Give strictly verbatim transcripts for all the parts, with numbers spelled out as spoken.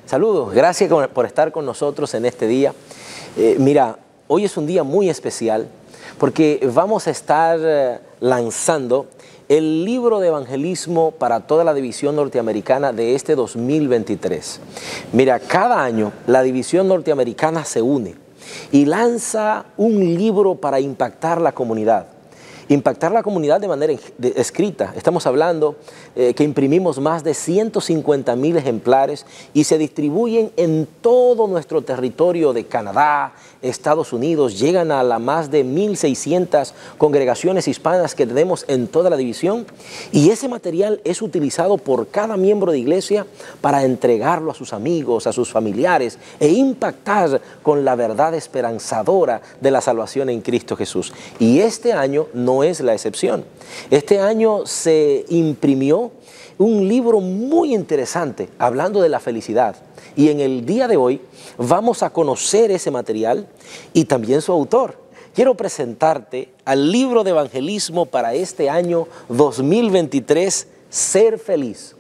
Saludos, gracias por estar con nosotros en este día. Eh, mira, hoy es un día muy especial porque vamos a estar eh, lanzando el libro de evangelismo para toda la división norteamericana de este dos mil veintitrés. Mira, cada año la división norteamericana se une y lanza un libro para impactar la comunidad. Impactar la comunidad de manera de, escrita. Estamos hablando eh, que imprimimos más de ciento cincuenta mil ejemplares y se distribuyen en todo nuestro territorio de Canadá, Estados Unidos. Llegan a las más de mil seiscientas congregaciones hispanas que tenemos en toda la división. Y ese material es utilizado por cada miembro de iglesia para entregarlo a sus amigos, a sus familiares e impactar con la verdad esperanzadora de la salvación en Cristo Jesús. Y este año no es la excepción. Este año se imprimió un libro muy interesante hablando de la felicidad. Y en el día de hoy vamos a conocer ese material y también su autor. Quiero presentarte al libro de evangelismo para este año dos mil veintitrés, Ser Feliz.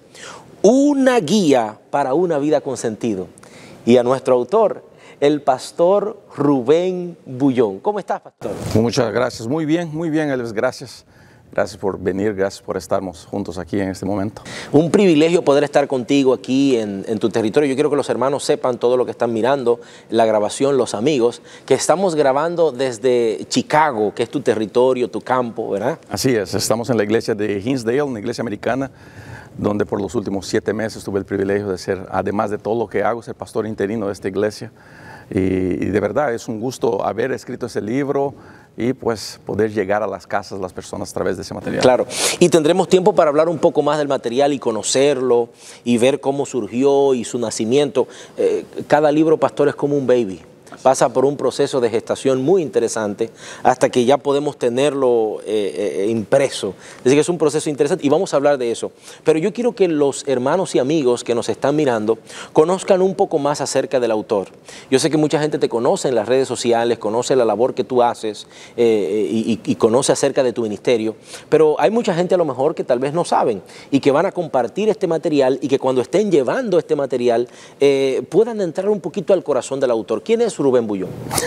Una guía para una vida con sentido. Y a nuestro autor, el pastor Rubén Bullón. ¿Cómo estás, pastor? Muchas gracias. Muy bien, muy bien, Elvis. Gracias. Gracias por venir, gracias por estarnos juntos aquí en este momento. Un privilegio poder estar contigo aquí en, en tu territorio. Yo quiero que los hermanos sepan todo lo que están mirando, la grabación, los amigos, que estamos grabando desde Chicago, que es tu territorio, tu campo, ¿verdad? Así es, estamos en la iglesia de Hinsdale, una iglesia americana, donde por los últimos siete meses tuve el privilegio de ser, además de todo lo que hago, ser pastor interino de esta iglesia. Y, y de verdad es un gusto haber escrito ese libro y pues poder llegar a las casas, las personas a través de ese material. Claro, y tendremos tiempo para hablar un poco más del material y conocerlo y ver cómo surgió y su nacimiento. Eh, cada libro, pastor, es como un baby. Pasa por un proceso de gestación muy interesante hasta que ya podemos tenerlo eh, eh, impreso. Así que es un proceso interesante y vamos a hablar de eso. Pero yo quiero que los hermanos y amigos que nos están mirando conozcan un poco más acerca del autor. Yo sé que mucha gente te conoce en las redes sociales, conoce la labor que tú haces eh, y, y conoce acerca de tu ministerio, pero hay mucha gente a lo mejor que tal vez no saben y que van a compartir este material y que cuando estén llevando este material eh, puedan entrar un poquito al corazón del autor. ¿Quién es Rubén Bullón?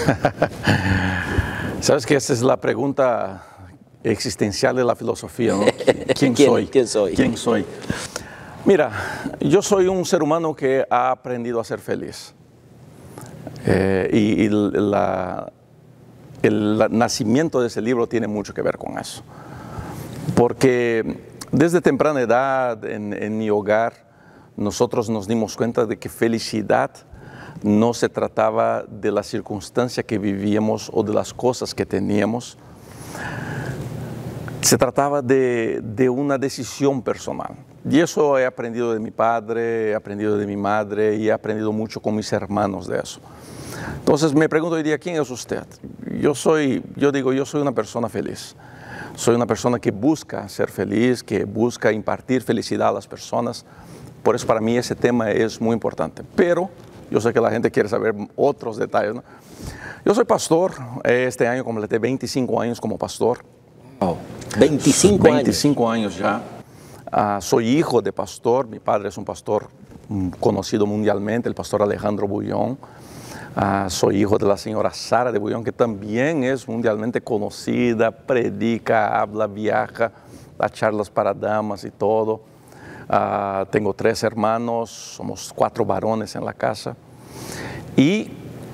Sabes que esa es la pregunta existencial de la filosofía, ¿no? ¿Quién, ¿Quién soy? ¿Quién soy? ¿Quién soy? Mira, yo soy un ser humano que ha aprendido a ser feliz. Eh, y y la, el la, nacimiento de ese libro tiene mucho que ver con eso. Porque desde temprana edad, en, en mi hogar, nosotros nos dimos cuenta de que felicidad no se trataba de la circunstancia que vivíamos o de las cosas que teníamos. Se trataba de, de una decisión personal. Y eso he aprendido de mi padre, he aprendido de mi madre y he aprendido mucho con mis hermanos de eso. Entonces me pregunto hoy día, ¿quién es usted? Yo soy, yo digo, yo soy una persona feliz. Soy una persona que busca ser feliz, que busca impartir felicidad a las personas. Por eso para mí ese tema es muy importante. Pero yo sé que la gente quiere saber otros detalles, ¿no? Yo soy pastor, este año completé veinticinco años como pastor. Oh, veinticinco años. veinticinco años ya. Uh, soy hijo de pastor, mi padre es un pastor um, conocido mundialmente, el pastor Alejandro Bullón. Uh, soy hijo de la señora Sara de Bullón, que también es mundialmente conocida, predica, habla, viaja, da charlas para damas y todo. Uh, tengo tres hermanos, somos cuatro varones en la casa y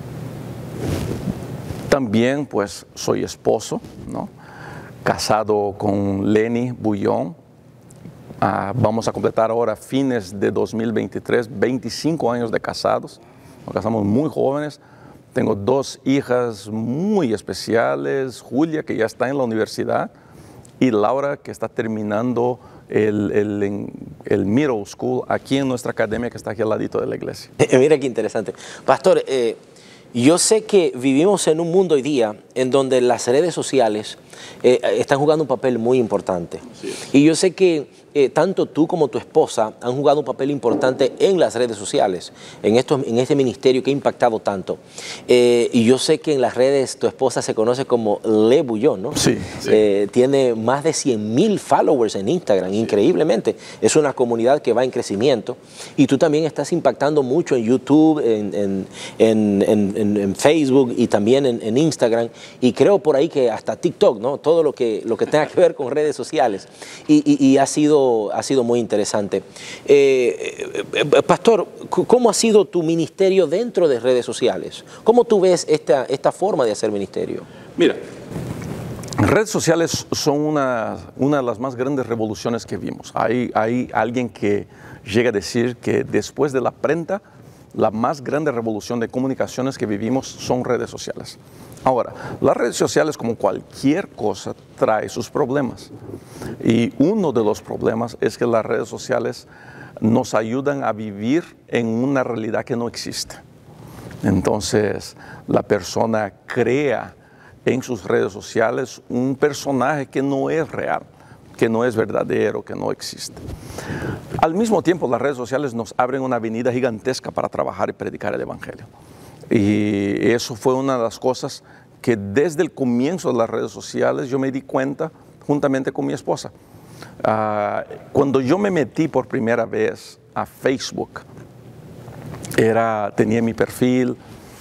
también pues soy esposo, ¿no? Casado con Lenny Bullón. Uh, vamos a completar ahora fines de dos mil veintitrés, veinticinco años de casados, nos casamos muy jóvenes. Tengo dos hijas muy especiales, Julia que ya está en la universidad y Laura que está terminando El, el, el middle school aquí en nuestra academia que está aquí al ladito de la iglesia. Mira qué interesante. Pastor, eh, Yo sé que vivimos en un mundo hoy día en donde las redes sociales eh, están jugando un papel muy importante. Y yo sé que eh, tanto tú como tu esposa han jugado un papel importante en las redes sociales, en, estos, en este ministerio que ha impactado tanto. Eh, y yo sé que en las redes tu esposa se conoce como Le Bullón, ¿no? Sí. sí. Eh, tiene más de cien mil followers en Instagram, sí. Increíblemente. Es una comunidad que va en crecimiento. Y tú también estás impactando mucho en YouTube, en, en, en, en, en, en Facebook y también en, en Instagram. Y creo por ahí que hasta TikTok, ¿no? Todo lo que, lo que tenga que ver con redes sociales. Y, y, y ha, sido, ha sido muy interesante. Eh, eh, Pastor, ¿cómo ha sido tu ministerio dentro de redes sociales? ¿Cómo tú ves esta, esta forma de hacer ministerio? Mira, redes sociales son una, una de las más grandes revoluciones que vimos. Hay, hay alguien que llega a decir que después de la prenta, la más grande revolución de comunicaciones que vivimos son redes sociales. Ahora, las redes sociales, como cualquier cosa, trae sus problemas. Y uno de los problemas es que las redes sociales nos ayudan a vivir en una realidad que no existe. Entonces, la persona crea en sus redes sociales un personaje que no es real, que no es verdadero, que no existe. Al mismo tiempo, las redes sociales nos abren una avenida gigantesca para trabajar y predicar el Evangelio. Y eso fue una de las cosas que desde el comienzo de las redes sociales yo me di cuenta juntamente con mi esposa. Uh, cuando yo me metí por primera vez a Facebook, era, tenía mi perfil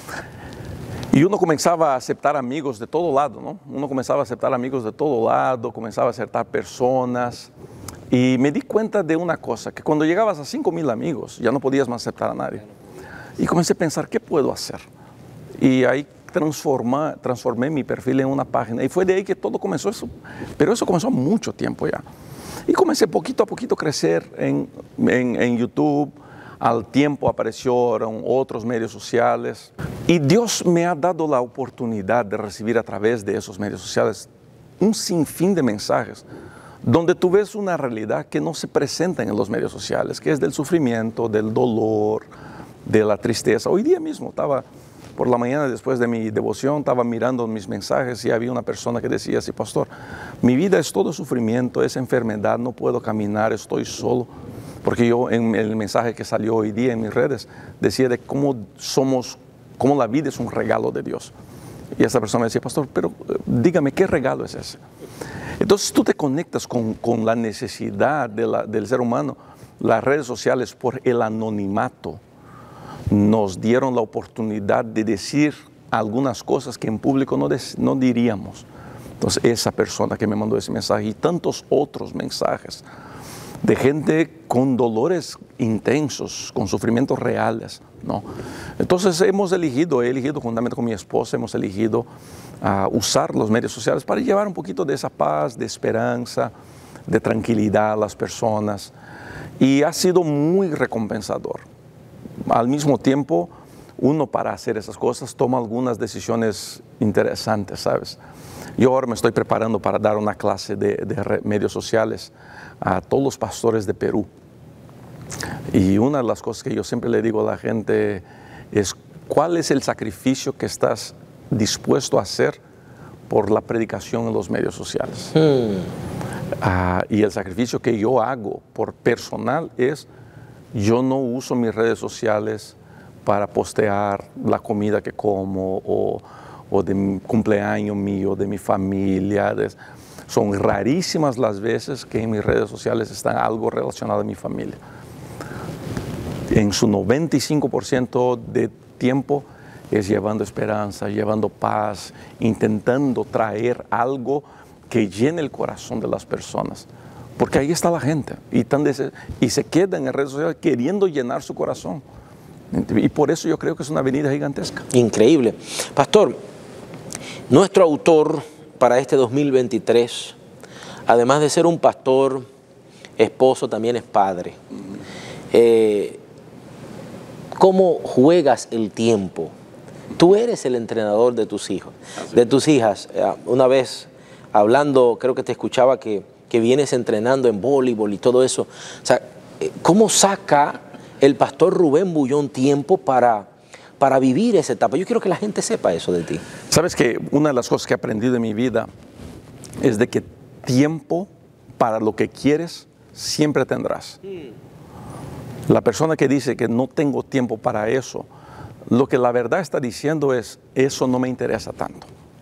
y uno comenzaba a aceptar amigos de todo lado, ¿no? Uno comenzaba a aceptar amigos de todo lado, comenzaba a aceptar personas y me di cuenta de una cosa, que cuando llegabas a cinco mil amigos ya no podías más aceptar a nadie. Y comencé a pensar, ¿qué puedo hacer? Y ahí transformé, transformé mi perfil en una página. Y fue de ahí que todo comenzó eso. Pero eso comenzó mucho tiempo ya. Y comencé poquito a poquito a crecer en, en, en YouTube. Al tiempo aparecieron otros medios sociales. Y Dios me ha dado la oportunidad de recibir a través de esos medios sociales un sinfín de mensajes donde tú ves una realidad que no se presenta en los medios sociales, que es del sufrimiento, del dolor, de la tristeza. Hoy día mismo estaba, por la mañana después de mi devoción, estaba mirando mis mensajes y había una persona que decía así, pastor, mi vida es todo sufrimiento, es enfermedad, no puedo caminar, estoy solo. Porque yo en el mensaje que salió hoy día en mis redes decía de cómo somos, cómo la vida es un regalo de Dios. Y esa persona me decía, pastor, pero dígame, ¿qué regalo es ese? Entonces tú te conectas con, con la necesidad de la, del ser humano. Las redes sociales, por el anonimato, nos dieron la oportunidad de decir algunas cosas que en público no, des, no diríamos. Entonces esa persona que me mandó ese mensaje y tantos otros mensajes de gente con dolores intensos, con sufrimientos reales, ¿no? Entonces hemos elegido, he elegido juntamente con mi esposa, hemos elegido uh, usar los medios sociales para llevar un poquito de esa paz, de esperanza, de tranquilidad a las personas. Y ha sido muy recompensador. Al mismo tiempo, uno para hacer esas cosas toma algunas decisiones interesantes, ¿sabes? Yo ahora me estoy preparando para dar una clase de, de medios sociales a todos los pastores de Perú. Y una de las cosas que yo siempre le digo a la gente es, ¿cuál es el sacrificio que estás dispuesto a hacer por la predicación en los medios sociales? Hmm. Uh, y el sacrificio que yo hago por personal es, yo no uso mis redes sociales para postear la comida que como o, o de mi cumpleaños mío, de mi familia. De, son rarísimas las veces que en mis redes sociales está algo relacionado a mi familia. En su noventa y cinco por ciento de tiempo es llevando esperanza, llevando paz, intentando traer algo que llene el corazón de las personas. Porque ahí está la gente y, tan y se quedan en redes sociales queriendo llenar su corazón. Y por eso yo creo que es una avenida gigantesca. Increíble. Pastor, nuestro autor para este dos mil veintitrés, además de ser un pastor, esposo, también es padre. Eh, ¿Cómo juegas el tiempo? Tú eres el entrenador de tus hijos, de tus hijas. Una vez hablando, creo que te escuchaba que, que vienes entrenando en voleibol y todo eso. O sea, ¿cómo saca el pastor Rubén Bullón tiempo para, para vivir esa etapa. Yo quiero que la gente sepa eso de ti. Sabes que una de las cosas que he aprendido en mi vida es de que tiempo para lo que quieres siempre tendrás. La persona que dice que no tengo tiempo para eso, lo que la verdad está diciendo es, eso no me interesa tanto.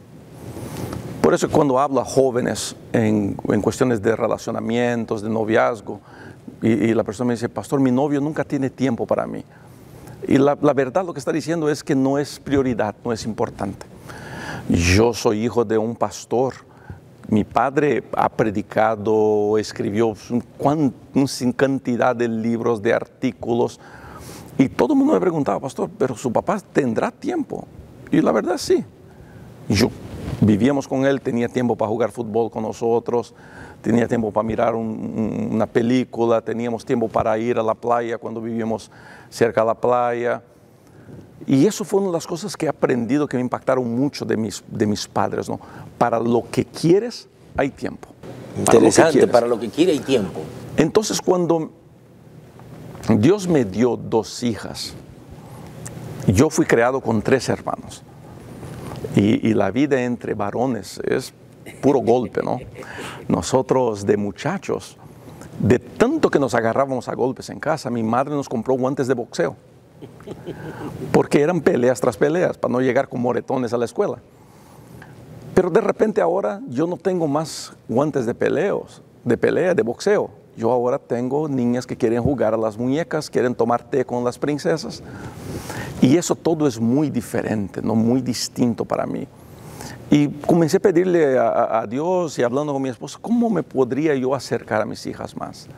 Por eso cuando hablo a jóvenes en, en cuestiones de relacionamientos, de noviazgo, y, y la persona me dice, pastor, mi novio nunca tiene tiempo para mí. Y la, la verdad lo que está diciendo es que no es prioridad, no es importante. Yo soy hijo de un pastor. Mi padre ha predicado, escribió una cantidad de libros, de artículos. Y todo el mundo me preguntaba, pastor, ¿pero su papá tendrá tiempo? Y la verdad sí. Yo vivíamos con él, tenía tiempo para jugar fútbol con nosotros, tenía tiempo para mirar un, una película, teníamos tiempo para ir a la playa cuando vivíamos cerca de la playa. Y eso fue una de las cosas que he aprendido que me impactaron mucho de mis, de mis padres, ¿no? Para lo que quieres, hay tiempo. Interesante, para lo que quiere hay tiempo. Entonces, cuando Dios me dio dos hijas, yo fui creado con tres hermanos. Y, y la vida entre varones es puro golpe, ¿no? Nosotros de muchachos, de tanto que nos agarrábamos a golpes en casa, mi madre nos compró guantes de boxeo. Porque eran peleas tras peleas, para no llegar con moretones a la escuela. Pero de repente ahora yo no tengo más guantes de peleos, de pelea, de boxeo. Yo ahora tengo niñas que quieren jugar a las muñecas, quieren tomar té con las princesas. Y eso todo es muy diferente, ¿no? Muy distinto para mí. Y comencé a pedirle a, a Dios y hablando con mi esposa, ¿cómo me podría yo acercar a mis hijas más?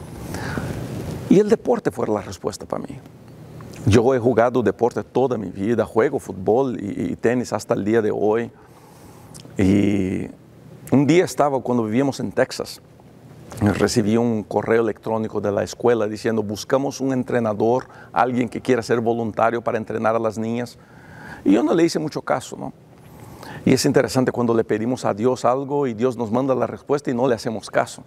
Y el deporte fue la respuesta para mí. Yo he jugado deporte toda mi vida, juego fútbol y, y tenis hasta el día de hoy. Y un día estaba, cuando vivíamos en Texas, recibí un correo electrónico de la escuela diciendo, buscamos un entrenador, alguien que quiera ser voluntario para entrenar a las niñas. Y yo no le hice mucho caso, ¿no? Y es interesante cuando le pedimos a Dios algo y Dios nos manda la respuesta y no le hacemos caso.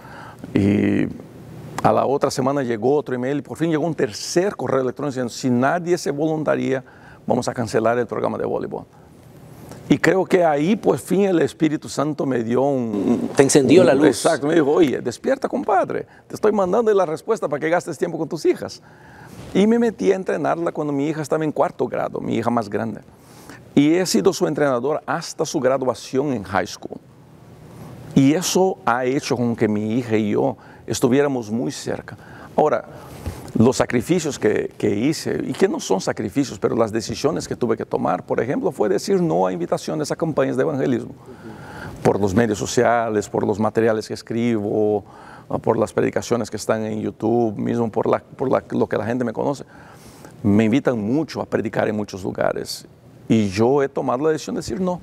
Y a la otra semana llegó otro email y por fin llegó un tercer correo electrónico diciendo, si nadie se voluntaría, vamos a cancelar el programa de voleibol. Y creo que ahí, pues, fin, el Espíritu Santo me dio un... Te encendió un, la luz. Exacto, me dijo, oye, despierta, compadre, te estoy mandando la respuesta para que gastes tiempo con tus hijas. Y me metí a entrenarla cuando mi hija estaba en cuarto grado, mi hija más grande. Y he sido su entrenador hasta su graduación en high school. Y eso ha hecho con que mi hija y yo estuviéramos muy cerca. Ahora, los sacrificios que, que hice, y que no son sacrificios, pero las decisiones que tuve que tomar, por ejemplo, fue decir no a invitaciones a campañas de evangelismo. Por los medios sociales, por los materiales que escribo, por las predicaciones que están en YouTube, mismo por, la, por la, lo que la gente me conoce. Me invitan mucho a predicar en muchos lugares. Y yo he tomado la decisión de decir no.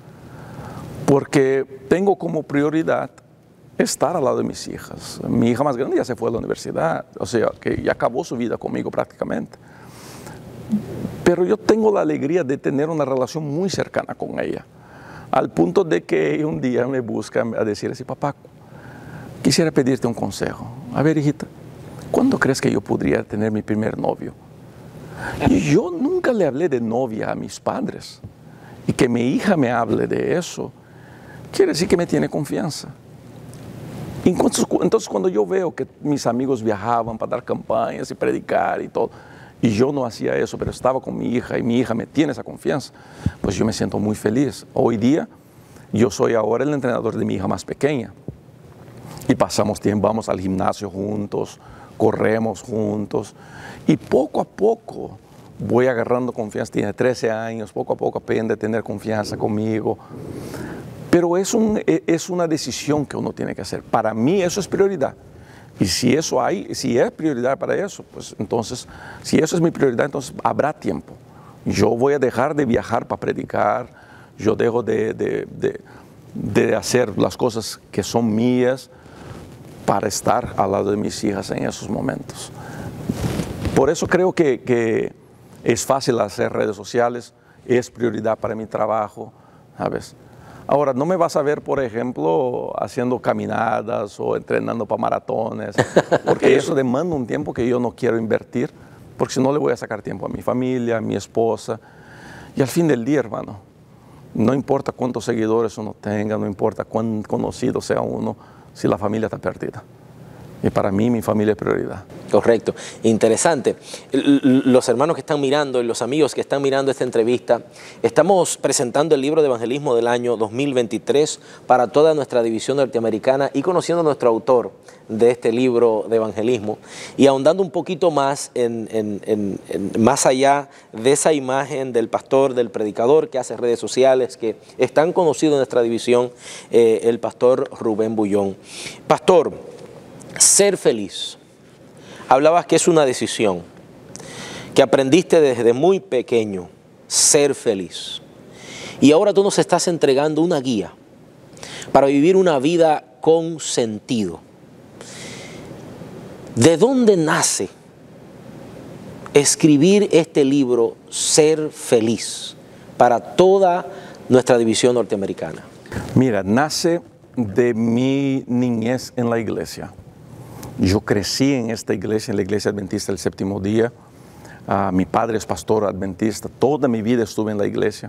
Porque tengo como prioridad estar al lado de mis hijas. Mi hija más grande ya se fue a la universidad, o sea, que ya acabó su vida conmigo prácticamente. Pero yo tengo la alegría de tener una relación muy cercana con ella, al punto de que un día me busca a decir así, papá, quisiera pedirte un consejo. A ver, hijita, ¿cuándo crees que yo podría tener mi primer novio? Y yo nunca le hablé de novia a mis padres. Y que mi hija me hable de eso, quiere decir que me tiene confianza. Entonces, entonces, cuando yo veo que mis amigos viajaban para dar campañas y predicar y todo, y yo no hacía eso, pero estaba con mi hija y mi hija me tiene esa confianza, pues yo me siento muy feliz. Hoy día, yo soy ahora el entrenador de mi hija más pequeña. Y pasamos tiempo, vamos al gimnasio juntos, corremos juntos. Y poco a poco voy agarrando confianza. Tiene trece años, poco a poco aprende a tener confianza conmigo. Pero es, un, es una decisión que uno tiene que hacer. Para mí eso es prioridad. Y si eso hay, si es prioridad para eso, pues entonces, si eso es mi prioridad, entonces habrá tiempo. Yo voy a dejar de viajar para predicar, yo dejo de, de, de, de hacer las cosas que son mías para estar al lado de mis hijas en esos momentos. Por eso creo que, que es fácil hacer redes sociales, es prioridad para mi trabajo, ¿sabes? Ahora, no me vas a ver, por ejemplo, haciendo caminadas o entrenando para maratones, porque eso demanda un tiempo que yo no quiero invertir porque si no le voy a sacar tiempo a mi familia, a mi esposa. Y al fin del día, hermano, no importa cuántos seguidores uno tenga, no importa cuán conocido sea uno, si la familia está perdida. Y para mí, mi familia es prioridad. Correcto. Interesante. Los hermanos que están mirando y los amigos que están mirando esta entrevista, estamos presentando el libro de evangelismo del año dos mil veintitrés para toda nuestra división norteamericana y conociendo a nuestro autor de este libro de evangelismo y ahondando un poquito más en, en, en, en más allá de esa imagen del pastor, del predicador que hace redes sociales, que es tan conocido en nuestra división, eh, el pastor Rubén Bullón. Pastor, ser feliz. Hablabas que es una decisión, que aprendiste desde muy pequeño, ser feliz. Y ahora tú nos estás entregando una guía para vivir una vida con sentido. ¿De dónde nace escribir este libro, Ser Feliz, para toda nuestra división norteamericana? Mira, nace de mi niñez en la iglesia. Yo crecí en esta iglesia, en la iglesia adventista del séptimo día. Uh, mi padre es pastor adventista. Toda mi vida estuve en la iglesia.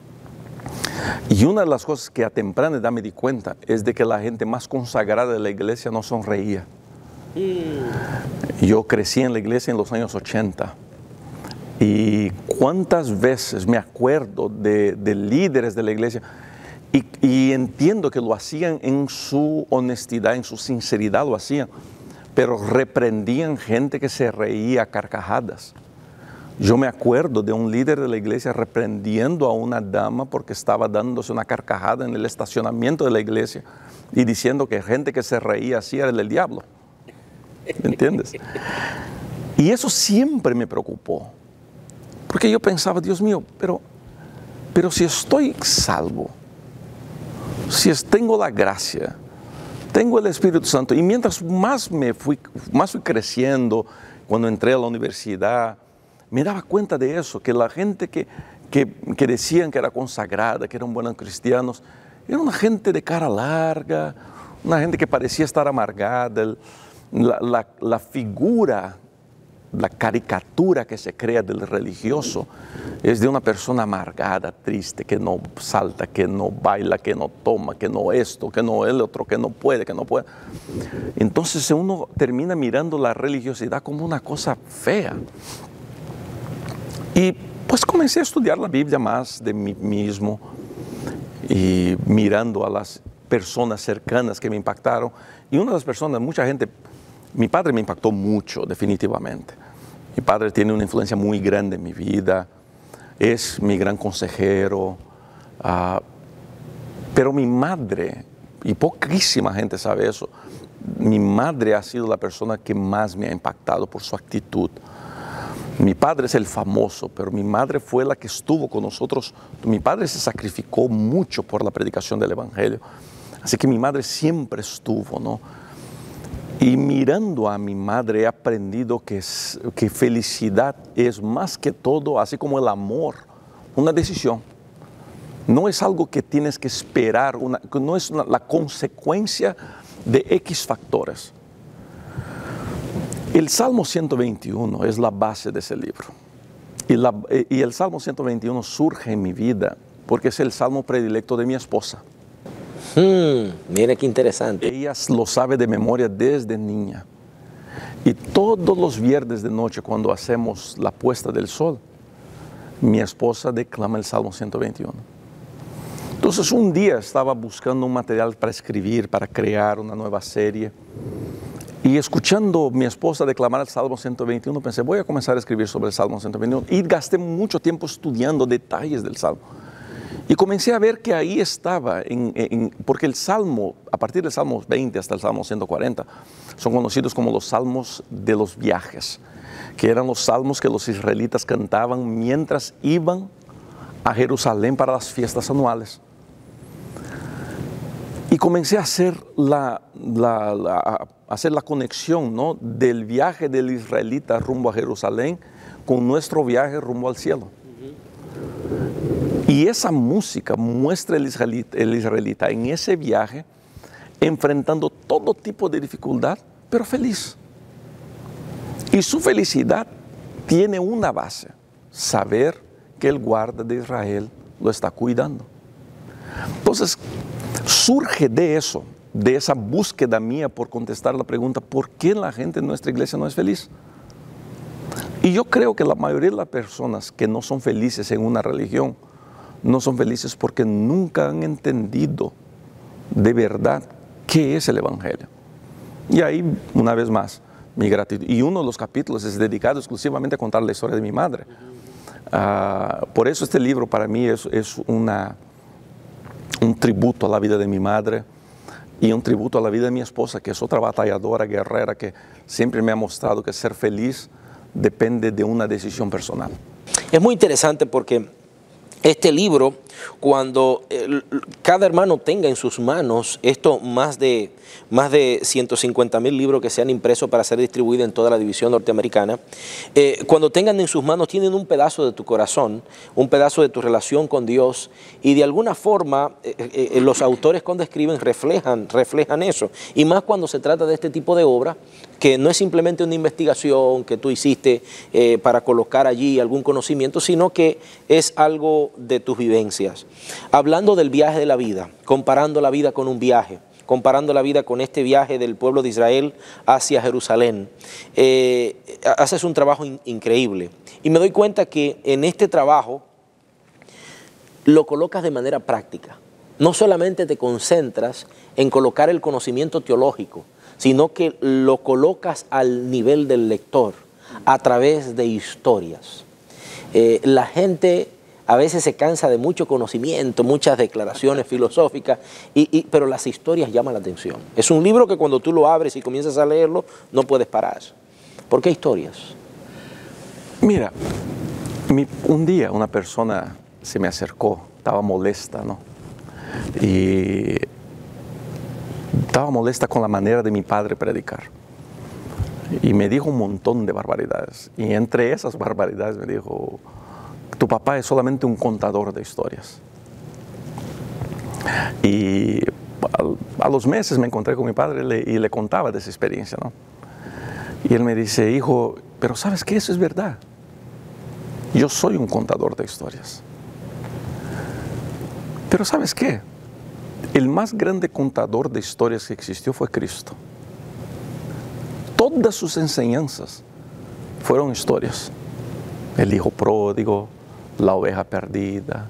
Y una de las cosas que a temprana edad me di cuenta es de que la gente más consagrada de la iglesia no sonreía. Mm. Yo crecí en la iglesia en los años ochenta. Y cuántas veces me acuerdo de, de líderes de la iglesia y, y entiendo que lo hacían en su honestidad, en su sinceridad lo hacían, pero reprendían gente que se reía a carcajadas. Yo me acuerdo de un líder de la iglesia reprendiendo a una dama porque estaba dándose una carcajada en el estacionamiento de la iglesia y diciendo que gente que se reía así era del diablo. ¿Me entiendes? Y eso siempre me preocupó, porque yo pensaba, Dios mío, pero, pero si estoy salvo, si tengo la gracia, tengo el Espíritu Santo, y mientras más me fui, más fui creciendo, cuando entré a la universidad, me daba cuenta de eso, que la gente que, que, que decían que era consagrada, que eran buenos cristianos, era una gente de cara larga, una gente que parecía estar amargada. La, la, la figura, la caricatura que se crea del religioso es de una persona amargada, triste, que no salta, que no baila, que no toma, que no esto, que no el otro, que no puede, que no puede. Entonces uno termina mirando la religiosidad como una cosa fea. Y pues comencé a estudiar la Biblia más de mí mismo y mirando a las personas cercanas que me impactaron. Y una de las personas, mucha gente, mi padre me impactó mucho, definitivamente. Mi padre tiene una influencia muy grande en mi vida, es mi gran consejero, uh, pero mi madre, y poquísima gente sabe eso, mi madre ha sido la persona que más me ha impactado por su actitud. Mi padre es el famoso, pero mi madre fue la que estuvo con nosotros. Mi padre se sacrificó mucho por la predicación del Evangelio, así que mi madre siempre estuvo, ¿no? Y mirando a mi madre he aprendido que, es, que felicidad es más que todo, así como el amor, una decisión. No es algo que tienes que esperar, una, no es una, la consecuencia de X factores. El Salmo ciento veintiuno es la base de ese libro. Y, la, y el Salmo ciento veintiuno surge en mi vida porque es el salmo predilecto de mi esposa. Hmm, mira qué interesante. Ella lo sabe de memoria desde niña. Y todos los viernes de noche, cuando hacemos la puesta del sol, mi esposa declama el Salmo ciento veintiuno. Entonces, un día estaba buscando un material para escribir, para crear una nueva serie. Y escuchando a mi esposa declamar el Salmo ciento veintiuno, pensé, voy a comenzar a escribir sobre el Salmo ciento veintiuno. Y gasté mucho tiempo estudiando detalles del Salmo. Y comencé a ver que ahí estaba, en, en, porque el Salmo, a partir del Salmo veinte hasta el Salmo ciento cuarenta, son conocidos como los Salmos de los viajes, que eran los salmos que los israelitas cantaban mientras iban a Jerusalén para las fiestas anuales. Y comencé a hacer la, la, la, a hacer la conexión, ¿no?, del viaje del israelita rumbo a Jerusalén con nuestro viaje rumbo al cielo. Y esa música muestra el israelita, el israelita en ese viaje enfrentando todo tipo de dificultad, pero feliz. Y su felicidad tiene una base, saber que el guarda de Israel lo está cuidando. Entonces, surge de eso, de esa búsqueda mía por contestar la pregunta, ¿por qué la gente en nuestra iglesia no es feliz? Y yo creo que la mayoría de las personas que no son felices en una religión, no son felices porque nunca han entendido de verdad qué es el Evangelio. Y ahí, una vez más, mi gratitud. Y uno de los capítulos es dedicado exclusivamente a contar la historia de mi madre. Uh, por eso este libro para mí es, es una, un tributo a la vida de mi madre y un tributo a la vida de mi esposa, que es otra batalladora, guerrera, que siempre me ha mostrado que ser feliz depende de una decisión personal. Es muy interesante porque este libro, cuando el, cada hermano tenga en sus manos esto, más de, más de ciento cincuenta mil libros que se han impreso para ser distribuidos en toda la división norteamericana, eh, cuando tengan en sus manos, tienen un pedazo de tu corazón, un pedazo de tu relación con Dios, y de alguna forma eh, eh, los autores cuando escriben reflejan, reflejan eso, y más cuando se trata de este tipo de obra, que no es simplemente una investigación que tú hiciste eh, para colocar allí algún conocimiento, sino que es algo de tus vivencias. Hablando del viaje de la vida, comparando la vida con un viaje, comparando la vida con este viaje del pueblo de Israel hacia Jerusalén, eh, haces un trabajo in- increíble. Y me doy cuenta que en este trabajo lo colocas de manera práctica. No solamente te concentras en colocar el conocimiento teológico, sino que lo colocas al nivel del lector a través de historias. Eh, la gente a veces se cansa de mucho conocimiento, muchas declaraciones filosóficas, y, y, pero las historias llaman la atención. Es un libro que cuando tú lo abres y comienzas a leerlo, no puedes parar. ¿Por qué historias? Mira, mi, un día una persona se me acercó, estaba molesta, ¿no? Y estaba molesta con la manera de mi padre predicar. Y me dijo un montón de barbaridades. Y entre esas barbaridades me dijo, tu papá es solamente un contador de historias. Y a, a los meses me encontré con mi padre y le, y le contaba de esa experiencia, ¿no? Y él me dice, hijo, pero ¿sabes qué? Eso es verdad. Yo soy un contador de historias. Pero ¿sabes qué? El más grande contador de historias que existió fue Cristo. Todas sus enseñanzas fueron historias. El hijo pródigo, la oveja perdida.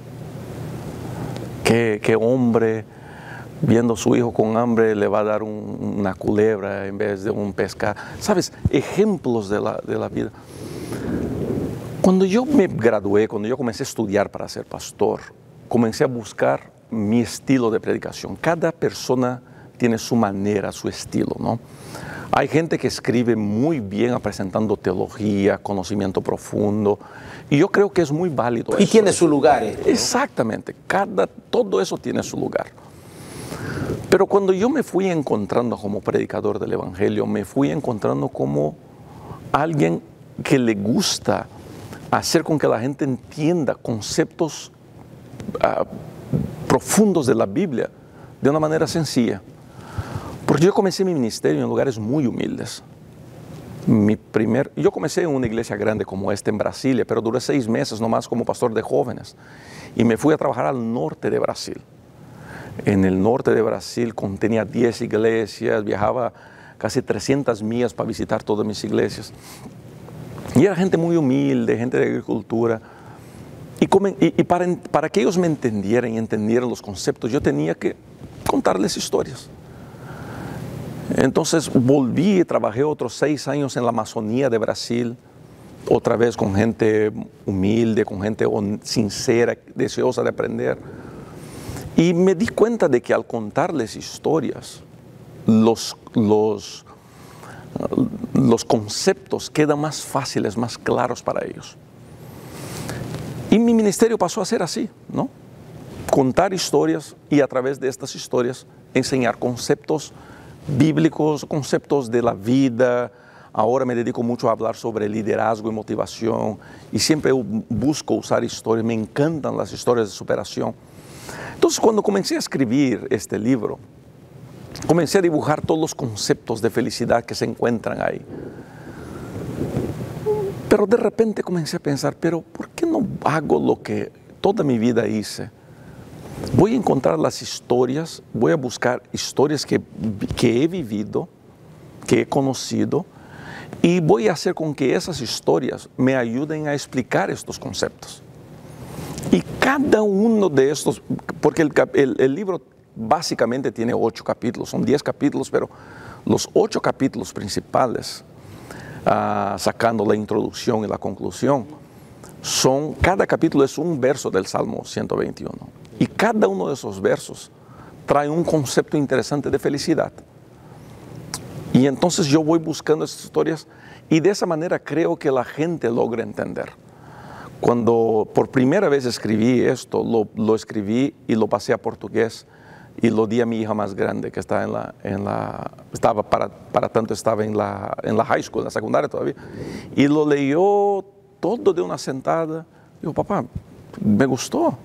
¿Qué, qué hombre, viendo a su hijo con hambre, le va a dar un, una culebra en vez de un pescado? ¿Sabes? Ejemplos de la, de la vida. Cuando yo me gradué, cuando yo comencé a estudiar para ser pastor, comencé a buscar mi estilo de predicación. Cada persona tiene su manera, su estilo, ¿no? Hay gente que escribe muy bien presentando teología, conocimiento profundo, y yo creo que es muy válido. Y eso. tiene su lugar. Esto, ¿no? Exactamente, cada, todo eso tiene su lugar. Pero cuando yo me fui encontrando como predicador del Evangelio, me fui encontrando como alguien que le gusta hacer con que la gente entienda conceptos uh, profundos de la Biblia de una manera sencilla. Porque yo comencé mi ministerio en lugares muy humildes. Mi primer, yo comencé en una iglesia grande como esta en Brasilia, pero duré seis meses nomás como pastor de jóvenes. Y me fui a trabajar al norte de Brasil. En el norte de Brasil tenía diez iglesias, viajaba casi trescientas millas para visitar todas mis iglesias. Y era gente muy humilde, gente de agricultura. Y, come, y, y para, para que ellos me entendieran y entendieran los conceptos, yo tenía que contarles historias. Entonces volví y trabajé otros seis años en la Amazonía de Brasil, otra vez con gente humilde, con gente sincera, deseosa de aprender. Y me di cuenta de que al contarles historias, los, los, los conceptos quedan más fáciles, más claros para ellos. Y mi ministerio pasó a ser así, ¿no? Contar historias y a través de estas historias enseñar conceptos bíblicos, conceptos de la vida. Ahora me dedico mucho a hablar sobre liderazgo y motivación y siempre busco usar historias, me encantan las historias de superación. Entonces, cuando comencé a escribir este libro, comencé a dibujar todos los conceptos de felicidad que se encuentran ahí. Pero Pero de repente comencé a pensar, pero ¿por qué no hago lo que toda mi vida hice? Voy a encontrar las historias, voy a buscar historias que, que he vivido, que he conocido, y voy a hacer con que esas historias me ayuden a explicar estos conceptos. Y cada uno de estos, porque el, el, el libro básicamente tiene ocho capítulos, son diez capítulos, pero los ocho capítulos principales, uh, sacando la introducción y la conclusión, son, cada capítulo es un verso del Salmo ciento veintiuno. Y cada uno de esos versos trae un concepto interesante de felicidad. Y entonces yo voy buscando esas historias y de esa manera creo que la gente logra entender. Cuando por primera vez escribí esto, lo, lo escribí y lo pasé a portugués y lo di a mi hija más grande que está en la, en la estaba para, para tanto estaba en la, en la high school, en la secundaria todavía. Y lo leyó todo de una sentada. Digo, papá, me gustó.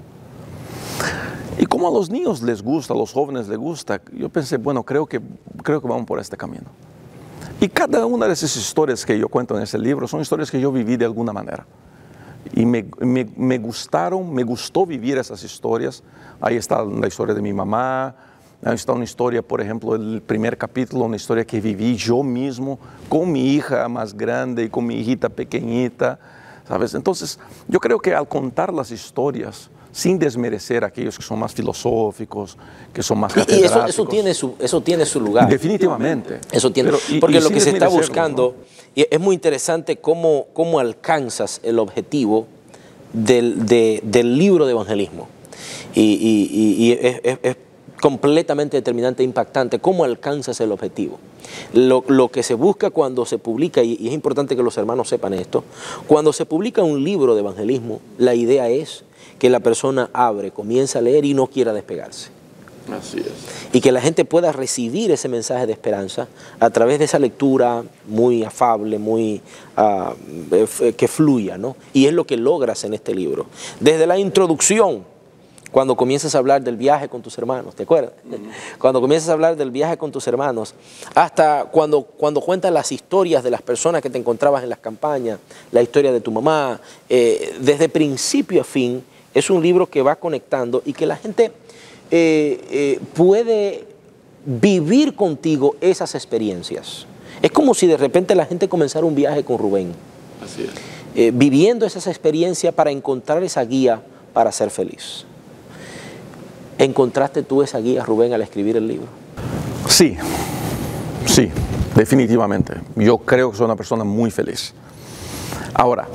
Y como a los niños les gusta, a los jóvenes les gusta, yo pensé, bueno, creo que, creo que vamos por este camino. Y cada una de esas historias que yo cuento en ese libro son historias que yo viví de alguna manera. Y me, me, me gustaron, me gustó vivir esas historias. Ahí está la historia de mi mamá, ahí está una historia, por ejemplo, el primer capítulo, una historia que viví yo mismo con mi hija más grande y con mi hijita pequeñita, ¿sabes? Entonces, yo creo que al contar las historias, sin desmerecer a aquellos que son más filosóficos, que son más catedráticos. Y eso, eso, tiene, su, eso tiene su lugar. Definitivamente. Eso tiene, Pero, y, porque y lo que se está buscando, ¿no? Y es muy interesante cómo, cómo alcanzas el objetivo del, de, del libro de evangelismo. Y, y, y, y es, es, es completamente determinante e impactante cómo alcanzas el objetivo. Lo, lo que se busca cuando se publica, y, y es importante que los hermanos sepan esto, cuando se publica un libro de evangelismo, la idea es que la persona abre, comienza a leer y no quiera despegarse. Así es. Y que la gente pueda recibir ese mensaje de esperanza a través de esa lectura muy afable, muy uh, que fluya, ¿no? Y es lo que logras en este libro. Desde la introducción, cuando comienzas a hablar del viaje con tus hermanos, ¿te acuerdas? Mm. Cuando comienzas a hablar del viaje con tus hermanos, hasta cuando, cuando cuentas las historias de las personas que te encontrabas en las campañas, la historia de tu mamá, eh, desde principio a fin, es un libro que va conectando y que la gente eh, eh, puede vivir contigo esas experiencias. Es como si de repente la gente comenzara un viaje con Rubén. Así es. Eh, viviendo esas experiencias para encontrar esa guía para ser feliz. ¿Encontraste tú esa guía, Rubén, al escribir el libro? Sí, sí, definitivamente. Yo creo que soy una persona muy feliz. Ahora,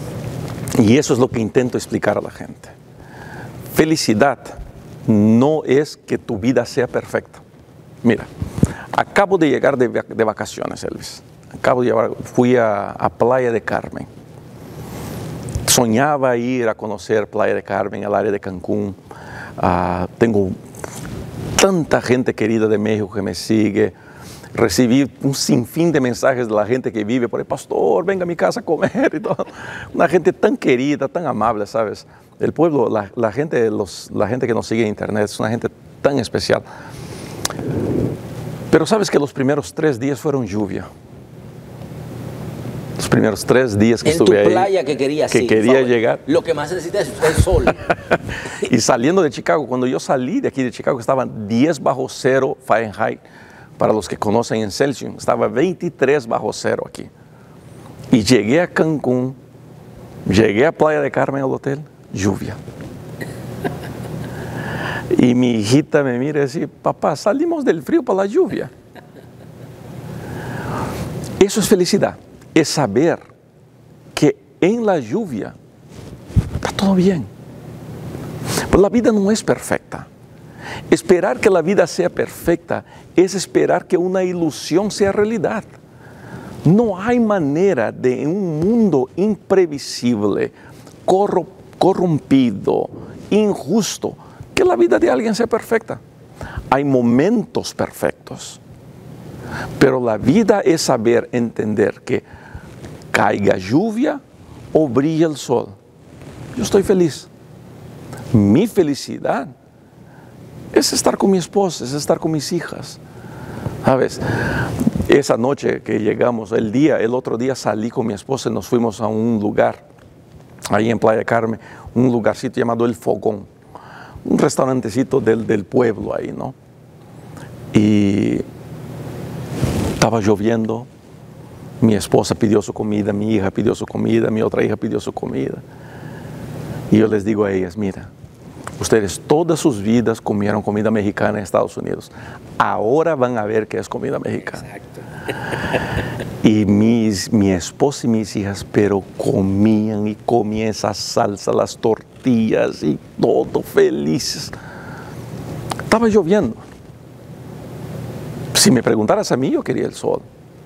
y eso es lo que intento explicar a la gente. Felicidad no es que tu vida sea perfecta. Mira, acabo de llegar de, de vacaciones, Elvis. Acabo de llegar, fui a, a Playa de Carmen. Soñaba ir a conocer Playa de Carmen, el área de Cancún. Uh, tengo tanta gente querida de México que me sigue. Recibí un sinfín de mensajes de la gente que vive por el pastor, venga a mi casa a comer y todo. Una gente tan querida, tan amable, ¿sabes? El pueblo, la, la, gente, los, la gente que nos sigue en internet es una gente tan especial. Pero sabes que los primeros tres días fueron lluvia. Los primeros tres días que en estuve ahí. En tu playa que querías que sí, quería llegar. Lo que más necesitas es el sol. Y saliendo de Chicago, cuando yo salí de aquí de Chicago, estaban diez bajo cero Fahrenheit. Para los que conocen en Celsius, estaba veintitrés bajo cero aquí. Y llegué a Cancún, llegué a Playa de Carmen al hotel, lluvia. Y mi hijita me mira y dice, papá, salimos del frío para la lluvia. Eso es felicidad, es saber que en la lluvia está todo bien. Pero la vida no es perfecta. Esperar que la vida sea perfecta es esperar que una ilusión sea realidad. No hay manera de en un mundo imprevisible, corrompido, injusto, que la vida de alguien sea perfecta. Hay momentos perfectos, pero la vida es saber entender que caiga lluvia o brille el sol. Yo estoy feliz. Mi felicidad es estar con mi esposa, es estar con mis hijas, ¿sabes? esa noche que llegamos, el día, el otro día salí con mi esposa y nos fuimos a un lugar, ahí en Playa Carmen, un lugarcito llamado El Fogón, un restaurantecito del, del pueblo ahí, ¿no? Y estaba lloviendo, mi esposa pidió su comida, mi hija pidió su comida, mi otra hija pidió su comida. Y yo les digo a ellas, mira, ustedes todas sus vidas comieron comida mexicana en Estados Unidos. Ahora van a ver qué es comida mexicana. Exacto. Y mis, mi esposa y mis hijas, pero comían y comían esa salsa, las tortillas y todo, felices. Estaba lloviendo. Si me preguntaras a mí, yo quería el sol.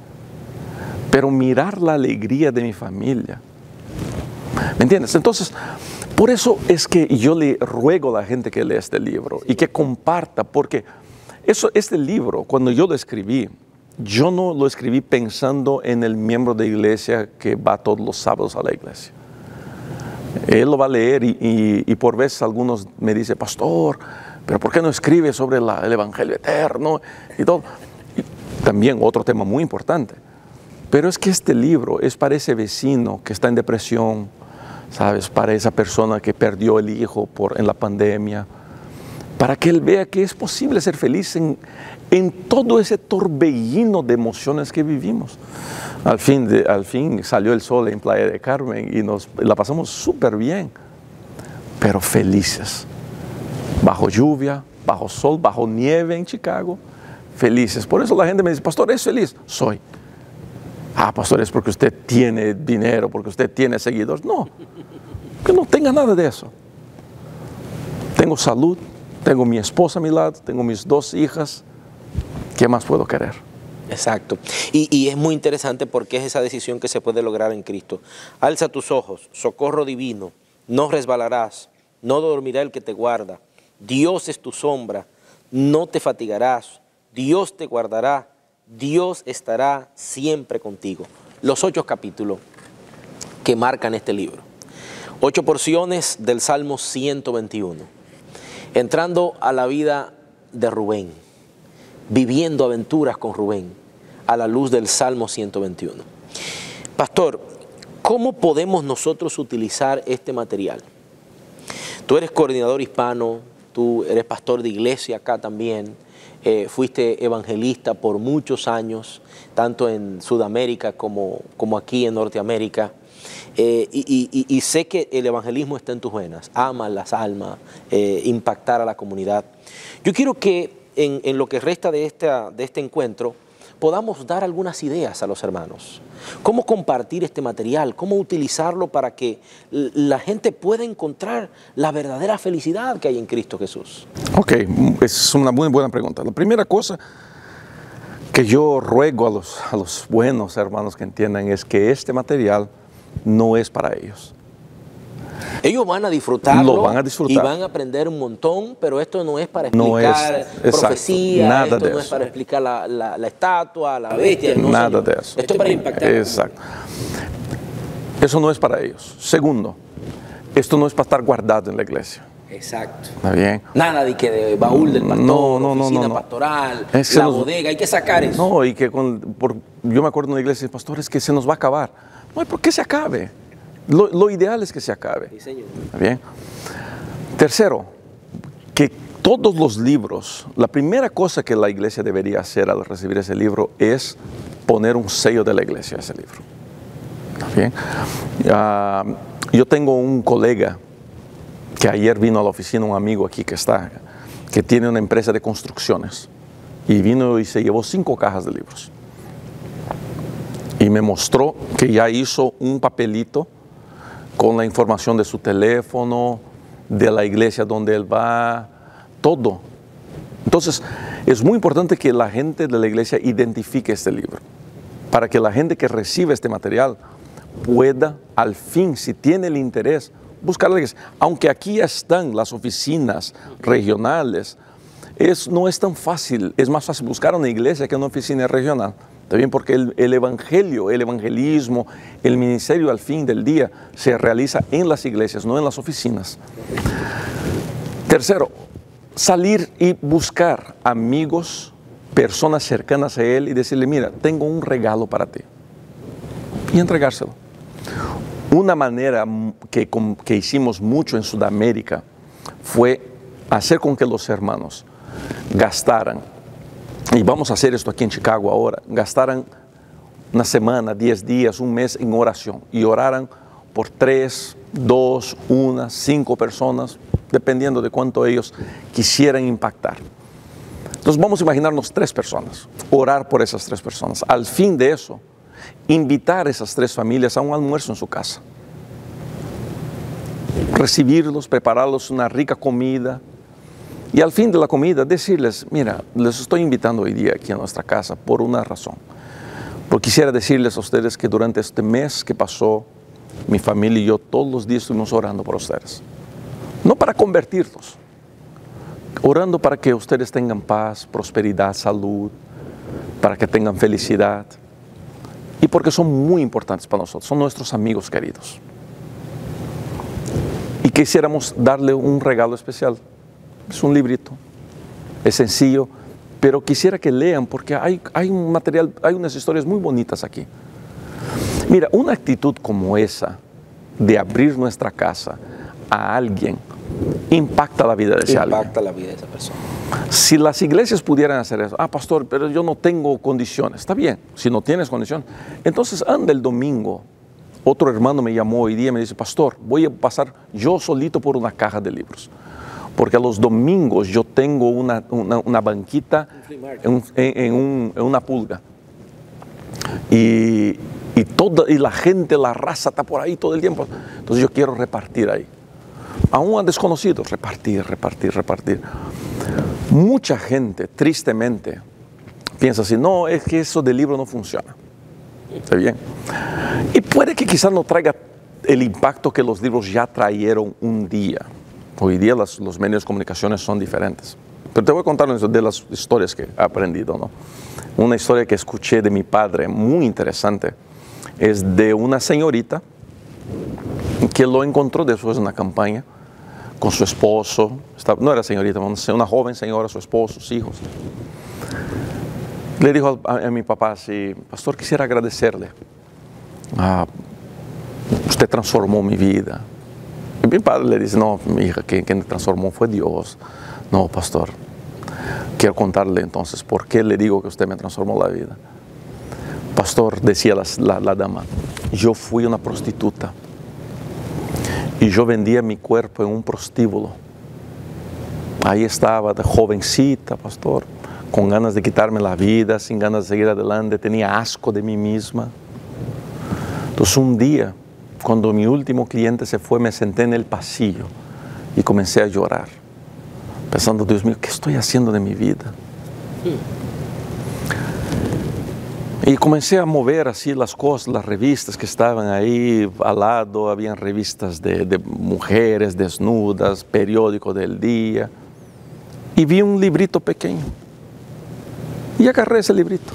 Pero mirar la alegría de mi familia. ¿Me entiendes? Entonces, por eso es que yo le ruego a la gente que lea este libro y que comparta, porque eso, este libro, cuando yo lo escribí, yo no lo escribí pensando en el miembro de iglesia que va todos los sábados a la iglesia. Él lo va a leer y, y, y por veces algunos me dicen, pastor, pero ¿por qué no escribe sobre la, el Evangelio eterno? Y todo. Y también otro tema muy importante. Pero es que este libro es para ese vecino que está en depresión, ¿sabes? Para esa persona que perdió el hijo por, en la pandemia, para que él vea que es posible ser feliz en, en todo ese torbellino de emociones que vivimos. Al fin, de, al fin salió el sol en Playa de Carmen y nos la pasamos súper bien, pero felices. Bajo lluvia, bajo sol, bajo nieve en Chicago, felices. Por eso la gente me dice, pastor, ¿es feliz? Soy. Ah, pastor, es porque usted tiene dinero, porque usted tiene seguidores. No, que no tenga nada de eso. Tengo salud, tengo mi esposa a mi lado, tengo mis dos hijas. ¿Qué más puedo querer? Exacto. Y, y es muy interesante porque es esa decisión que se puede lograr en Cristo. Alza tus ojos, socorro divino, no resbalarás, no dormirá el que te guarda. Dios es tu sombra, no te fatigarás, Dios te guardará, Dios estará siempre contigo. Los ocho capítulos que marcan este libro. Ocho porciones del Salmo ciento veintiuno. Entrando a la vida de Rubén, viviendo aventuras con Rubén, a la luz del Salmo ciento veintiuno. Pastor, ¿cómo podemos nosotros utilizar este material? Tú eres coordinador hispano, tú eres pastor de iglesia acá también, eh, fuiste evangelista por muchos años, tanto en Sudamérica como, como aquí en Norteamérica. Eh, y, y, y sé que el evangelismo está en tus venas, amas las almas, eh, impactar a la comunidad. Yo quiero que en, en lo que resta de, esta, de este encuentro podamos dar algunas ideas a los hermanos. Cómo compartir este material, cómo utilizarlo para que la gente pueda encontrar la verdadera felicidad que hay en Cristo Jesús. Ok, es una muy buena pregunta. La primera cosa que yo ruego a los, a los buenos hermanos que entiendan es que este material no es para ellos. Ellos van a disfrutarlo, lo van a disfrutar. Y van a aprender un montón, pero esto no es para explicar no es, profecía, nada esto de no eso. es para explicar la, la, la estatua, la bestia. No, nada señor. de eso. Esto es para impactar. Exacto. Eso no es para ellos. Segundo, esto no es para estar guardado en la iglesia. Exacto. ¿Está bien? Nada de que de baúl del pastor, no, no, no, oficina no, no. pastoral, es la nos, bodega, hay que sacar eso. No, y que con, por, yo me acuerdo de una iglesia de pastores que se nos va a acabar. No, ¿por qué se acabe? Lo, lo ideal es que se acabe. Sí, señor. ¿Está bien? Tercero, que todos los libros, la primera cosa que la iglesia debería hacer al recibir ese libro es poner un sello de la iglesia a ese libro. ¿Está bien? Uh, yo tengo un colega que ayer vino a la oficina, un amigo aquí que está, que tiene una empresa de construcciones, y vino y se llevó cinco cajas de libros. Y me mostró que ya hizo un papelito con la información de su teléfono, de la iglesia donde él va, todo. Entonces, es muy importante que la gente de la iglesia identifique este libro, para que la gente que recibe este material pueda, al fin, si tiene el interés, buscar la iglesia. Aunque aquí están las oficinas regionales, es, no es tan fácil, es más fácil buscar una iglesia que una oficina regional. También porque el, el evangelio, el evangelismo, el ministerio al fin del día se realiza en las iglesias, no en las oficinas. Tercero, salir y buscar amigos personas cercanas a él y decirle, mira, tengo un regalo para ti. Y entregárselo. Una manera que, que hicimos mucho en Sudamérica fue hacer con que los hermanos gastaran, y vamos a hacer esto aquí en Chicago ahora, gastaran una semana, diez días, un mes en oración y oraran por tres, dos, una, cinco personas, dependiendo de cuánto ellos quisieran impactar. Entonces vamos a imaginarnos tres personas, orar por esas tres personas. Al fin de eso, invitar a esas tres familias a un almuerzo en su casa. Recibirlos, prepararlos una rica comida. Y al fin de la comida decirles, mira, les estoy invitando hoy día aquí a nuestra casa por una razón. Porque quisiera decirles a ustedes que durante este mes que pasó, mi familia y yo todos los días estuvimos orando por ustedes. No para convertirlos, orando para que ustedes tengan paz, prosperidad, salud, para que tengan felicidad. Y porque son muy importantes para nosotros, son nuestros amigos queridos. Y quisiéramos darle un regalo especial. Es un librito, es sencillo, pero quisiera que lean porque hay, hay un material, hay unas historias muy bonitas aquí. Mira, una actitud como esa, de abrir nuestra casa a alguien, impacta la vida de ese alguien. Impacta la vida de esa persona. Si las iglesias pudieran hacer eso, ah, pastor, pero yo no tengo condiciones. Está bien, si no tienes condiciones, entonces anda el domingo. Otro hermano me llamó hoy día y me dice, pastor, voy a pasar yo solito por una caja de libros. Porque a los domingos yo tengo una, una, una banquita en, en, en, un, en una pulga. Y, y, toda, y la gente, la raza está por ahí todo el tiempo. Entonces yo quiero repartir ahí. Aún a desconocidos, repartir, repartir, repartir. Mucha gente, tristemente, piensa así, no, es que eso del libro no funciona. ¿Está bien? Y puede que quizás no traiga el impacto que los libros ya trajeron un día. Hoy día las, los medios de comunicación son diferentes. Pero te voy a contar de las historias que he aprendido, ¿no? Una historia que escuché de mi padre, muy interesante, es de una señorita que lo encontró después de una campaña con su esposo. Estaba, no era señorita, una joven señora, su esposo, sus hijos. Le dijo a, a mi papá así, pastor, quisiera agradecerle. Ah, usted transformó mi vida. Y mi padre le dice, no, mi hija, quien, quien transformó fue Dios. No, pastor, quiero contarle entonces por qué le digo que usted me transformó la vida. Pastor, decía la, la, la dama, yo fui una prostituta y yo vendía mi cuerpo en un prostíbulo. Ahí estaba de jovencita, pastor, con ganas de quitarme la vida, sin ganas de seguir adelante, tenía asco de mí misma. Entonces un día, cuando mi último cliente se fue, me senté en el pasillo y comencé a llorar, pensando, Dios mío, ¿qué estoy haciendo de mi vida? Y comencé a mover así las cosas, las revistas que estaban ahí al lado, habían revistas de, de mujeres desnudas, periódico del día, y vi un librito pequeño, y agarré ese librito.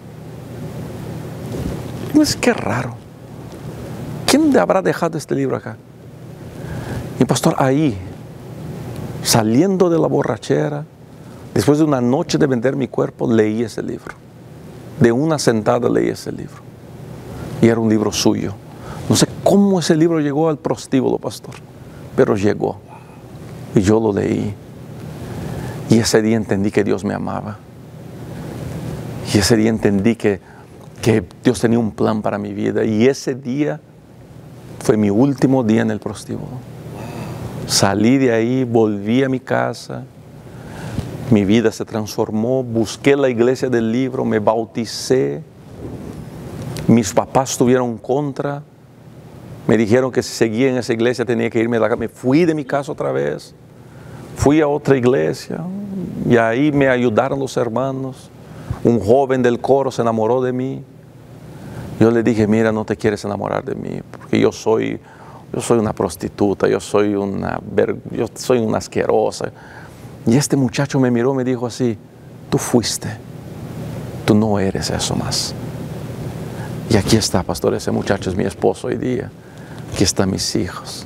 Y me dije, qué raro. ¿Quién habrá dejado este libro acá? Y pastor, ahí, saliendo de la borrachera, después de una noche de vender mi cuerpo, leí ese libro. De una sentada leí ese libro. Y era un libro suyo. No sé cómo ese libro llegó al prostíbulo, pastor, pero llegó. Y yo lo leí. Y ese día entendí que Dios me amaba. Y ese día entendí que, que Dios tenía un plan para mi vida. Y ese día fue mi último día en el prostíbulo. Salí de ahí, volví a mi casa, mi vida se transformó, busqué la iglesia del libro, me bauticé, mis papás estuvieron contra, me dijeron que si seguía en esa iglesia tenía que irme de la casa, me fui de mi casa otra vez, fui a otra iglesia y ahí me ayudaron los hermanos, un joven del coro se enamoró de mí. Yo le dije, mira, no te quieres enamorar de mí, porque yo soy, yo soy una prostituta, yo soy una, yo soy una asquerosa. Y este muchacho me miró y me dijo así, tú fuiste, tú no eres eso más. Y aquí está, pastor, ese muchacho es mi esposo hoy día, aquí están mis hijos.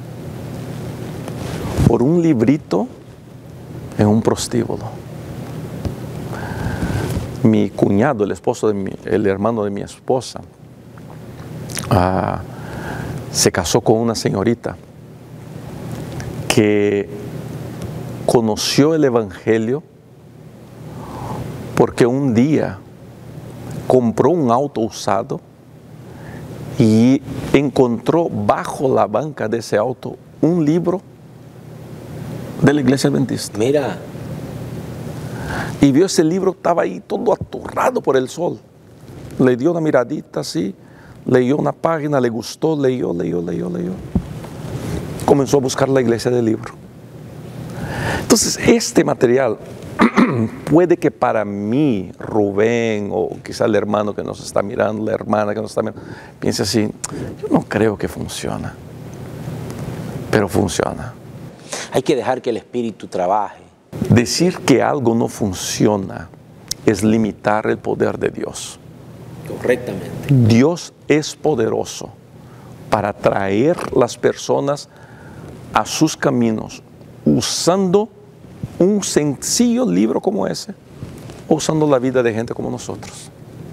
Por un librito en un prostíbulo. mi cuñado, el esposo de mi, el hermano de mi esposa, uh, se casó con una señorita que conoció el Evangelio porque un día compró un auto usado y encontró bajo la banca de ese auto un libro de la Iglesia Adventista. Mira. Y vio ese libro, estaba ahí todo atorrado por el sol. Le dio una miradita así, leyó una página, le gustó, leyó, leyó, leyó, leyó. Comenzó a buscar la iglesia del libro. Entonces, este material puede que para mí, Rubén, o quizá el hermano que nos está mirando, la hermana que nos está mirando, piense así, yo no creo que funciona, pero funciona. Hay que dejar que el Espíritu trabaje. Decir que algo no funciona es limitar el poder de Dios. Correctamente. Dios es poderoso para traer las personas a sus caminos usando un sencillo libro como ese, o usando la vida de gente como nosotros.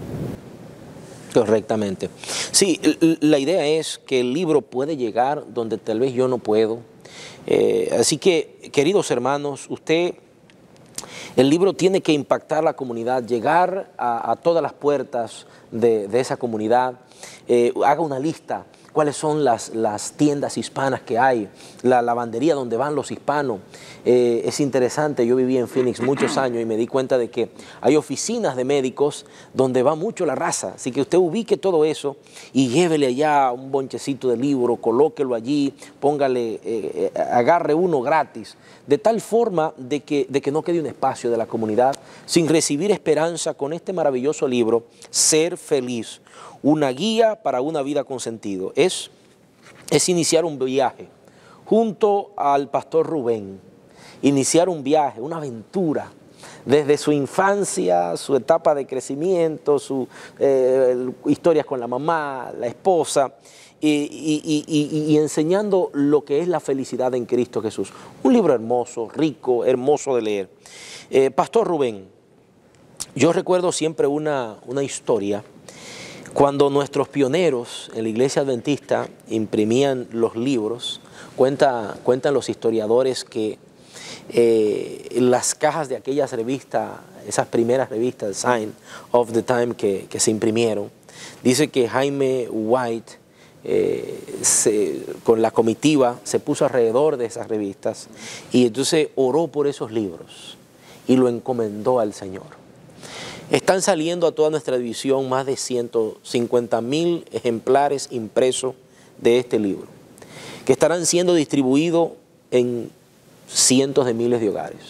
Correctamente. Sí, la idea es que el libro puede llegar donde tal vez yo no puedo. Eh, así que, queridos hermanos, usted, el libro tiene que impactar la comunidad, llegar a, a todas las puertas de, de esa comunidad. Eh, haga una lista, cuáles son las, las tiendas hispanas que hay, la lavandería donde van los hispanos. Eh, es interesante, yo viví en Phoenix muchos años y me di cuenta de que hay oficinas de médicos donde va mucho la raza, así que usted ubique todo eso y llévele allá un bonchecito de libro, colóquelo allí, póngale, eh, agarre uno gratis, de tal forma de que, de que no quede un espacio de la comunidad sin recibir esperanza con este maravilloso libro, Ser Feliz. Una guía para una vida con sentido. Es, es iniciar un viaje junto al pastor Rubén. Iniciar un viaje, una aventura. Desde su infancia, su etapa de crecimiento, sus eh, historias con la mamá, la esposa, y, y, y, y enseñando lo que es la felicidad en Cristo Jesús. Un libro hermoso, rico, hermoso de leer. Eh, pastor Rubén, yo recuerdo siempre una, una historia. Cuando nuestros pioneros en la iglesia adventista imprimían los libros, cuenta, cuentan los historiadores que eh, las cajas de aquellas revistas, esas primeras revistas, Sign of the Time que, que se imprimieron, dice que Jaime White eh, se, con la comitiva se puso alrededor de esas revistas y entonces oró por esos libros y lo encomendó al Señor. Están saliendo a toda nuestra división más de ciento cincuenta mil ejemplares impresos de este libro, que estarán siendo distribuidos en cientos de miles de hogares.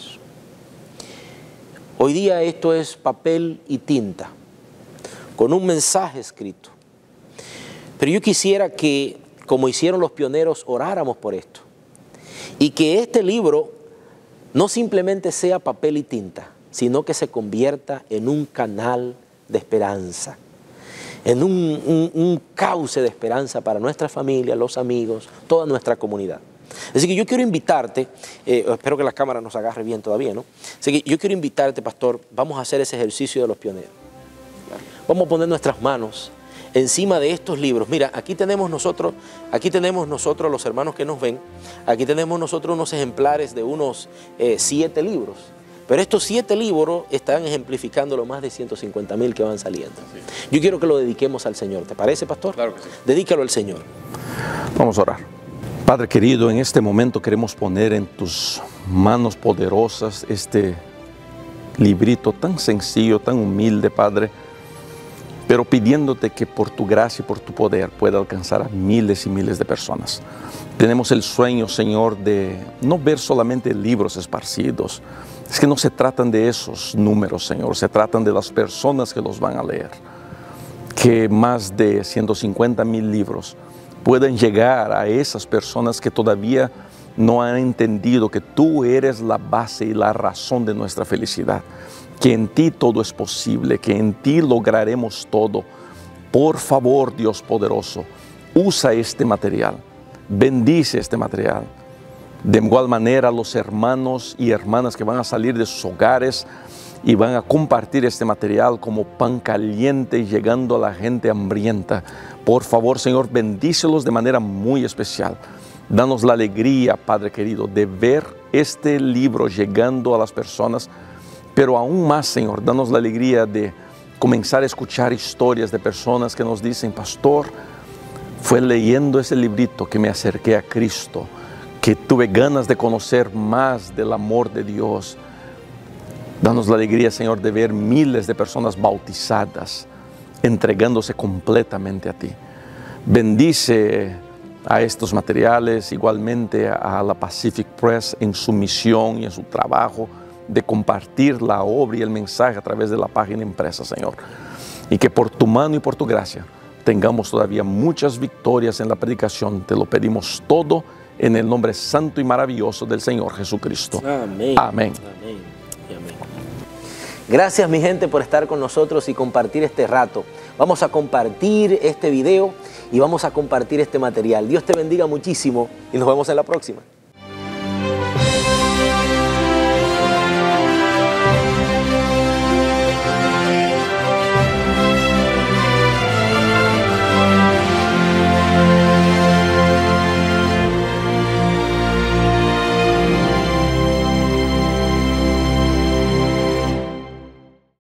Hoy día esto es papel y tinta, con un mensaje escrito. Pero yo quisiera que, como hicieron los pioneros, oráramos por esto. Y que este libro no simplemente sea papel y tinta, sino que se convierta en un canal de esperanza, en un, un, un cauce de esperanza para nuestra familia, los amigos, toda nuestra comunidad. Así que yo quiero invitarte, eh, espero que la cámara nos agarre bien todavía, ¿no? Así que yo quiero invitarte, pastor, vamos a hacer ese ejercicio de los pioneros. Vamos a poner nuestras manos encima de estos libros. Mira, aquí tenemos nosotros, aquí tenemos nosotros los hermanos que nos ven, aquí tenemos nosotros unos ejemplares de unos eh, siete libros. Pero estos siete libros están ejemplificando los más de ciento cincuenta mil que van saliendo. Sí. Yo quiero que lo dediquemos al Señor. ¿Te parece, pastor? Claro que sí. Dedícalo al Señor. Vamos a orar. Padre querido, en este momento queremos poner en tus manos poderosas este librito tan sencillo, tan humilde, Padre, pero pidiéndote que por tu gracia y por tu poder pueda alcanzar a miles y miles de personas. Tenemos el sueño, Señor, de no ver solamente libros esparcidos. Es que no se tratan de esos números, Señor, se tratan de las personas que los van a leer. Que más de ciento cincuenta mil libros puedan llegar a esas personas que todavía no han entendido que tú eres la base y la razón de nuestra felicidad. Que en ti todo es posible, que en ti lograremos todo. Por favor, Dios poderoso, usa este material, bendice este material. De igual manera, los hermanos y hermanas que van a salir de sus hogares y van a compartir este material como pan caliente llegando a la gente hambrienta. Por favor, Señor, bendícelos de manera muy especial. Danos la alegría, Padre querido, de ver este libro llegando a las personas, pero aún más, Señor, danos la alegría de comenzar a escuchar historias de personas que nos dicen: pastor, fue leyendo ese librito que me acerqué a Cristo, que tuve ganas de conocer más del amor de Dios. Danos la alegría, Señor, de ver miles de personas bautizadas, entregándose completamente a ti. Bendice a estos materiales, igualmente a la Pacific Press en su misión y en su trabajo de compartir la obra y el mensaje a través de la página impresa, Señor. Y que por tu mano y por tu gracia tengamos todavía muchas victorias en la predicación. Te lo pedimos todo en el nombre santo y maravilloso del Señor Jesucristo. Amén. Amén. Amén. Y amén. Gracias, mi gente, por estar con nosotros y compartir este rato. Vamos a compartir este video y vamos a compartir este material. Dios te bendiga muchísimo y nos vemos en la próxima.